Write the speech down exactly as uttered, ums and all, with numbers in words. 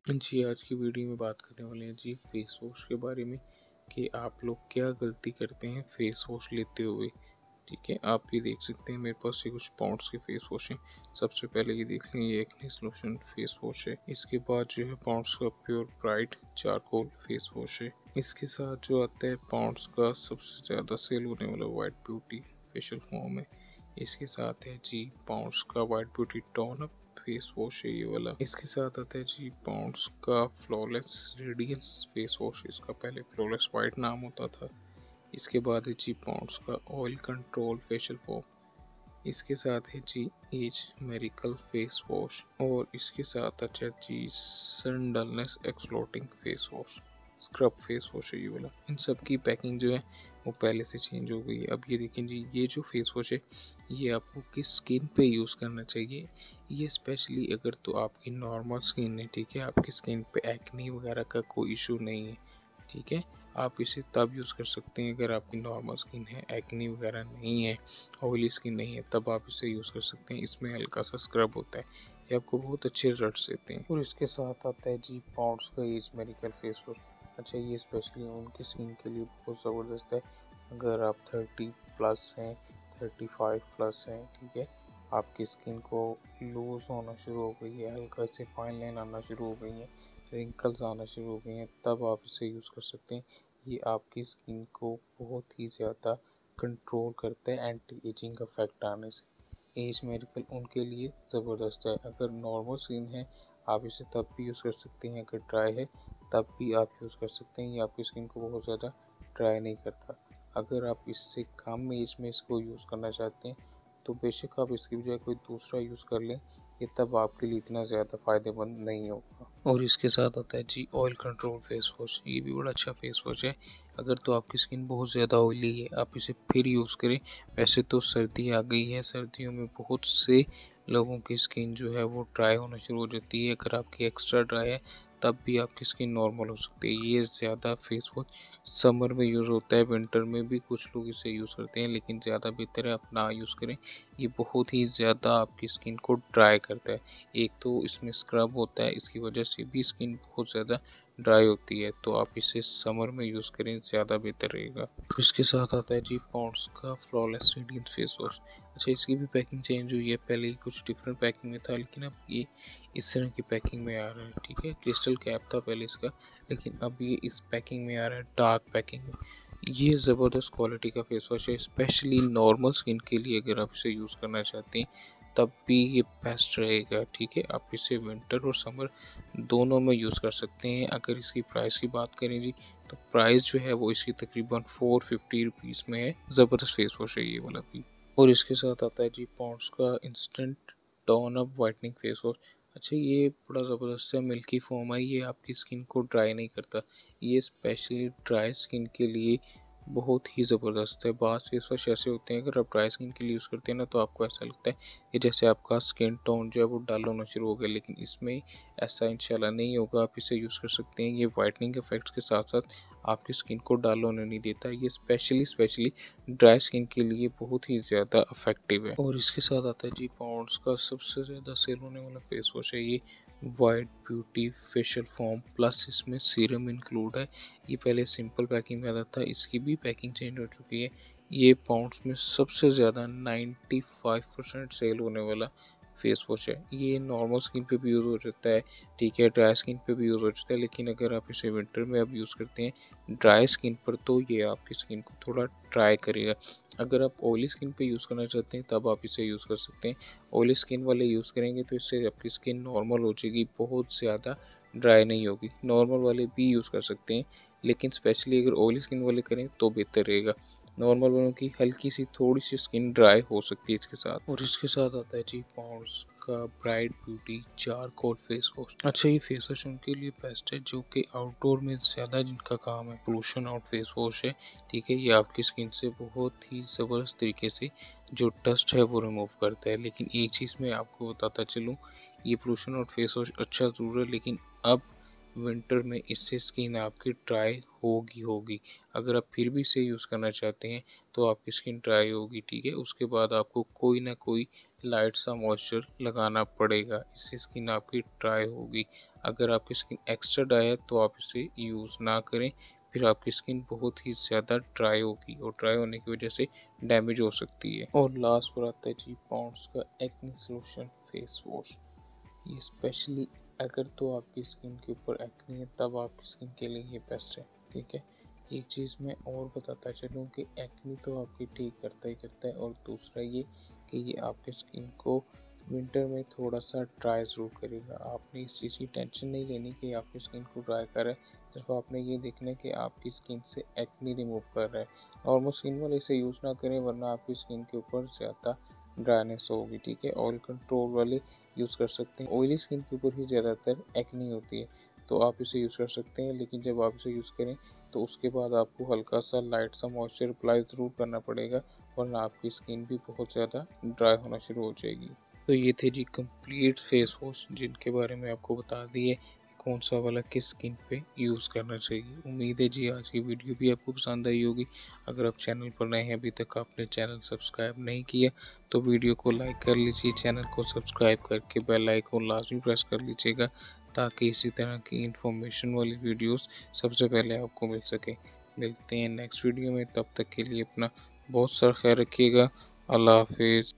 जी, आज की वीडियो में बात करने वाले हैं जी फेस वॉश के बारे में कि आप लोग क्या गलती करते हैं फेस वॉश लेते हुए। ठीक है, आप ये देख सकते हैं मेरे पास ये कुछ पॉन्ड्स के फेस वॉश हैं। सबसे पहले ये देख लें, ये एक्ने सॉल्यूशन फेस वॉश है। इसके बाद जो है पॉन्ड्स का pure bright charcoal face wash है। इसके साथ जो आता है पॉन्ड्स का सबसे ज़्यादा सेल होने वाला वाइट ब्यूटी फेशियल फोम है। इसके साथ है जी पॉन्ड्स का white beauty tone up face wash है ये वाला। इसके साथ आता है जी पॉन्ड्स का फ्लॉलेस रेडियंस फेस वॉश। इसका पहले फ्लॉलेस वाइट नाम होता था। इसके बाद है जी पॉन्ड्स का ऑयल कंट्रोल फेशियल फोम। इसके साथ है जी एज मेरिकल फेस वॉश और इसके साथ अच्छा जी sun dullness exfoliating face wash scrub face wash है ये वाला। इन सब की पैकिंग जो है वो पहले से चेंज हो गई है। अब ये देखें जी, ये जो फेस वॉश है ये आपको किस स्किन पे यूज़ करना चाहिए। ये स्पेशली अगर तो आपकी नॉर्मल स्किन है, ठीक है, आपकी स्किन पे एक्ने वगैरह का कोई इशू नहीं है, ठीक है, आप इसे तब यूज़ कर सकते हैं अगर आपकी नॉर्मल स्किन है, एक्ने वगैरह नहीं है, ऑयली स्किन नहीं है, तब आप इसे यूज़ कर सकते हैं। इसमें हल्का सा स्क्रब होता है, ये आपको बहुत अच्छे रिजल्ट्स देते हैं। और इसके साथ आता है जी पॉन्ड्स का एज मेडिकल फेस वॉश। अच्छा, ये स्पेशली उनकी स्किन के लिए बहुत ज़बरदस्त है। अगर आप थर्टी प्लस हैं, थर्टी फाइव प्लस हैं, ठीक है, आपकी स्किन को लूज होना शुरू हो गई है, हल्का से फाइन लाइन आना शुरू हो गई है, रिंकल्स आना शुरू हो गई हैं, तब आप इसे यूज़ कर सकते हैं। ये आपकी स्किन को बहुत ही ज़्यादा कंट्रोल करता है एंटी एजिंग इफेक्ट आने से। एज मेडिकल उनके लिए ज़बरदस्त है। अगर नॉर्मल स्किन है आप इसे तब भी यूज़ कर सकते हैं, अगर ड्राई है तब भी आप यूज़ कर सकते हैं। ये आपकी स्किन को बहुत ज़्यादा ड्राई नहीं करता। अगर आप इससे कम एज में इसको यूज़ करना चाहते हैं तो बेशक आप इसकी बजाय कोई दूसरा यूज़ कर लें, ये तब आपके लिए इतना ज़्यादा फ़ायदेमंद नहीं होगा। और इसके साथ आता है जी ऑयल कंट्रोल फेस वॉश। ये भी बड़ा अच्छा फेस वॉश है। अगर तो आपकी स्किन बहुत ज़्यादा ऑयली है आप इसे फिर यूज़ करें। वैसे तो सर्दी आ गई है, सर्दियों में बहुत से लोगों की स्किन जो है वो ड्राई होना शुरू हो जाती है। अगर आपकी एक्स्ट्रा ड्राई है तब भी आपकी स्किन नॉर्मल हो सकती है। ये ज़्यादा फेस वॉश समर में यूज़ होता है, विंटर में भी कुछ लोग इसे यूज़ करते हैं, लेकिन ज़्यादा बेहतर है आप ना यूज़ करें। ये बहुत ही ज़्यादा आपकी स्किन को ड्राई करता है। एक तो इसमें स्क्रब होता है, इसकी वजह से भी स्किन बहुत ज़्यादा ड्राई होती है, तो आप इसे समर में यूज़ करें, ज़्यादा बेहतर रहेगा। इसके साथ आता है जी पॉन्ड्स का फ्लॉलेस रेडियंट फेस वॉश। अच्छा, इसकी भी पैकिंग चेंज हुई है, पहले कुछ डिफरेंट पैकिंग में था लेकिन अब ये इस तरह की पैकिंग में आ रहा है। ठीक है, क्रिस्टल कैप था पहले इसका, लेकिन अब ये इस पैकिंग में आ रहा है, डार्क पैकिंग में। ये ज़बरदस्त क्वालिटी का फेस वॉश है, स्पेशली नॉर्मल स्किन के लिए अगर आप इसे यूज़ करना चाहते हैं तब भी ये बेस्ट रहेगा। ठीक है, आप इसे विंटर और समर दोनों में यूज़ कर सकते हैं। अगर इसकी प्राइस की बात करें जी, तो प्राइस जो है वो इसकी तकरीबन फोर फिफ्टी रुपीज़ में है। ज़बरदस्त फेस वॉश है ये वाला भी। और इसके साथ आता है जी पॉन्ड्स का instant tone up whitening face wash. अच्छा, ये बड़ा ज़बरदस्त है, मिल्की फोम है, ये आपकी स्किन को ड्राई नहीं करता। ये स्पेशली ड्राई स्किन के लिए बहुत ही ज़बरदस्त है। बात फेस वॉश ऐसे होते हैं, अगर आप ड्राई स्किन के लिए यूज़ करते हैं ना तो आपको ऐसा लगता है कि जैसे आपका स्किन टोन जो है वो डल होना शुरू हो गया, लेकिन इसमें ऐसा इंशाल्लाह नहीं होगा। आप इसे यूज़ कर सकते हैं। ये वाइटनिंग इफेक्ट्स के साथ साथ आपकी स्किन को डल होने नहीं देता। ये स्पेशली स्पेशली ड्राई स्किन के लिए बहुत ही ज़्यादा इफेक्टिव है। और इसके साथ आता है जी पॉन्ड्स का सबसे ज़्यादा सेल होने वाला फेस वॉश है ये white beauty facial foam plus इसमें सीरम इंक्लूड है। ये पहले सिंपल पैकिंग में आता था, इसकी भी पैकिंग चेंज हो चुकी है। ये पाउंड्स में सबसे ज़्यादा नाइन्टी फाइव परसेंट सेल होने वाला फेस वॉश है। ये नॉर्मल स्किन पे भी यूज़ हो जाता है, ठीक है, ड्राई स्किन पे भी यूज़ हो जाता है, लेकिन अगर आप इसे विंटर में अब यूज़ करते हैं ड्राई स्किन पर तो ये आपकी स्किन को थोड़ा ड्राई करेगा। अगर आप ऑयली स्किन पे यूज़ करना चाहते हैं तब आप इसे यूज़ कर सकते हैं। ऑयली स्किन वाले यूज़ करेंगे तो इससे आपकी स्किन नॉर्मल हो जाएगी, बहुत ज़्यादा ड्राई नहीं होगी। नॉर्मल वाले भी यूज़ कर सकते हैं, लेकिन स्पेशली अगर ऑयली स्किन वाले करें तो बेहतर रहेगा। नॉर्मल वालों की हल्की सी थोड़ी सी स्किन ड्राई हो सकती है इसके साथ। और इसके साथ आता है जी पॉन्ड्स का bright beauty charcoal face wash. अच्छा, ये फेस वॉश उनके लिए बेस्ट है जो कि आउटडोर में ज़्यादा जिनका काम है, पोल्यूशन आउट फेस वॉश है। ठीक है, ये आपकी स्किन से बहुत ही ज़बरदस्त तरीके से जो डस्ट है वो रिमूव करता है। लेकिन एक चीज़ मैं आपको बताता चलूँ, ये पोल्यूशन आउट फेस वॉश अच्छा ज़रूर है, लेकिन अब विंटर में इससे स्किन आपकी ड्राई होगी होगी अगर आप फिर भी इसे यूज़ करना चाहते हैं तो आपकी स्किन ड्राई होगी, ठीक है। उसके बाद आपको कोई ना कोई लाइट सा मॉइस्चर लगाना पड़ेगा, इससे स्किन आपकी ड्राई होगी। अगर आपकी स्किन एक्स्ट्रा ड्राई है तो आप इसे यूज़ ना करें, फिर आपकी स्किन बहुत ही ज़्यादा ड्राई होगी और ड्राई होने की वजह से डैमेज हो सकती है। और लास्ट पर आता है जी पॉन्ड्स का एक्ने सोल्यूशन फेस वॉश। ये स्पेशली अगर तो आपकी स्किन के ऊपर एक्ने है तब आपकी स्किन के लिए ये बेस्ट है, ठीक है। एक चीज़ मैं और बताता चलूँ कि एक्ने तो आपकी ठीक करता ही करता है, और दूसरा ये कि ये आपके स्किन को विंटर में थोड़ा सा ड्राई ज़रूर करेगा। आपने इस चीज़ की टेंशन नहीं लेनी कि आपकी स्किन को ड्राई कर रहा है, सिर्फ आपने ये देखना है कि आपकी स्किन से एक्ने रिमूव कर रहा है। नॉर्मल स्किन वाले इसे यूज़ ना करें वरना आपकी स्किन के ऊपर ज़्यादा ड्राइनेस होगी, ठीक है। ऑयल कंट्रोल वाले यूज़ कर सकते हैं, ऑयली स्किन के ऊपर ही ज़्यादातर एक्ने होती है, तो आप इसे यूज़ कर सकते हैं। लेकिन जब आप इसे यूज़ करें तो उसके बाद आपको हल्का सा लाइट सा मॉइस्चर अप्लाई ज़रूर करना पड़ेगा, वरना आपकी स्किन भी बहुत ज़्यादा ड्राई होना शुरू हो जाएगी। तो ये थे जी कंप्लीट फेस वॉश जिनके बारे में आपको बता दिए कौन सा वाला किस स्किन पे यूज़ करना चाहिए। उम्मीद है जी आज की वीडियो भी आपको पसंद आई होगी। अगर आप चैनल पर नए हैं, अभी तक आपने चैनल सब्सक्राइब नहीं किया तो वीडियो को लाइक कर लीजिए, चैनल को सब्सक्राइब करके बेल आइकन लाजमी प्रेस कर लीजिएगा ताकि इसी तरह की इंफॉर्मेशन वाली वीडियोस सबसे पहले आपको मिल सके। मिलते हैं नेक्स्ट वीडियो में, तब तक के लिए अपना बहुत सारा ख्याल रखिएगा। अल्लाह हाफिज़।